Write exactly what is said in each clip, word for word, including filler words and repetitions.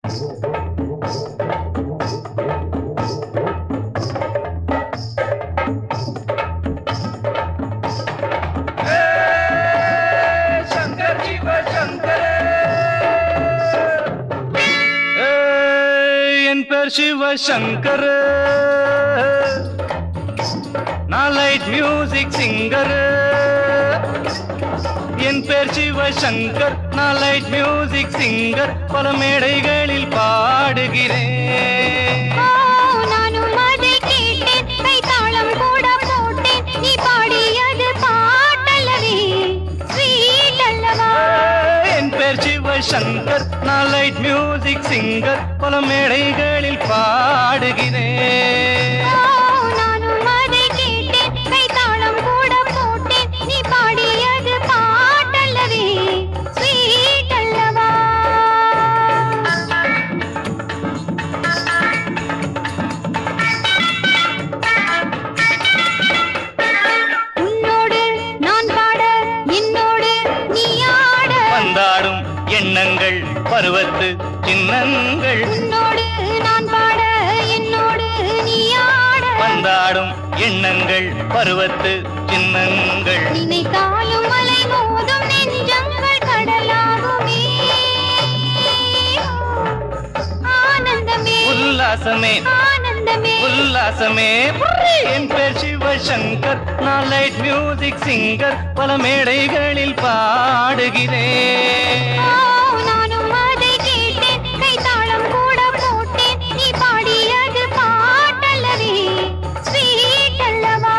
शिव शंकर ना light music singer என் பேர் சிவ சங்கர் நான் லைட் மியூசிக் சிங்கர் பல மேடைகளில் பாடுகிறேன் நானும் அதை கேட்டேன் கைத்தாளம் கூட போட்டேன் நீ பாடியது பாட்டல்லவே ஸ்வீட் அல்லவா என் பேர் சிவ சங்கர் நான் லைட் மியூசிக் சிங்கர் பல மேடைகளில் பாடுகிறேன் நானும் அதை கேட்டேன் கைத்தாளம் கூட போட்டேன் நீ பாடியது பாட்டல்லவே ஸ்வீட் அல்லவா உன்னோடு நான் பாட என்னோடு நீ ஆட வந்தாடும் எண்ணங்கள் பருவத்து சின்னங்கள் உன்னோடு நான் பாட என்னோடு நீ ஆட வந்தாடும் எண்ணங்கள் பருவத்து சின்னங்கள் நினைத்தாலும் மலை மோதும் நெஞ்சங்கள் கடலாகுமே ஆனந்தமே உல்லாசமே ஆனந்தமே உல்லாசமே என் பேர் சிவ சங்கர் நான் லைட் மியூசிக் சிங்கர் பல மேடைகளில் பாடுகிறேன் நானும் அதை கேட்டேன் கைத்தாளம் கூட போட்டேன் நீ பாடியது பாட்டல்லவே ஸ்வீட் அல்லவா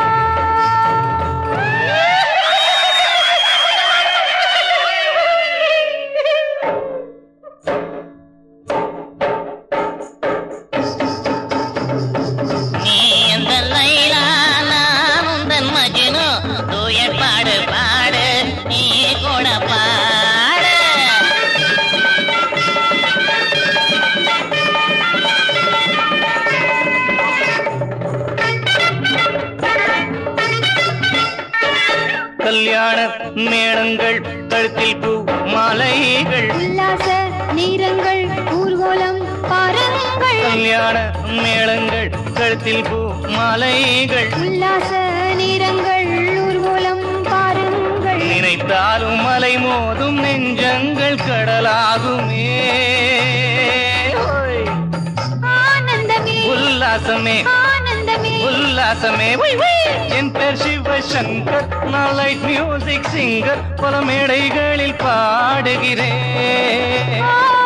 நீ எந்த லைலா நான் உந்தன் மஜ்னு தூயட் பாடு பாடு நீ கூட பாடு கல்யாண மேளங்கள் கழுத்தில் பூ மாலைகள் உல்லாச நேரங்கள் ஊர்வலம் பாருங்கள் கல்யாண மேளங்கள் கழுத்தில் பூ மாலைகள் உல்லாச நேரங்கள் ஊர்வலம் பாருங்கள் நினைத்தாலும் மலை மோதும் நெஞ்சங்கள் கடலாகுமே ஓய். ஆனந்தமே உல்லாசமே ஆனந்தமே உல்லாசமே ஒய், ஒய். என் பேர் சிவ சங்கர் நான் லைட் மியூசிக் சிங்கர் பல மேடைகளில் பாடுகிறேன்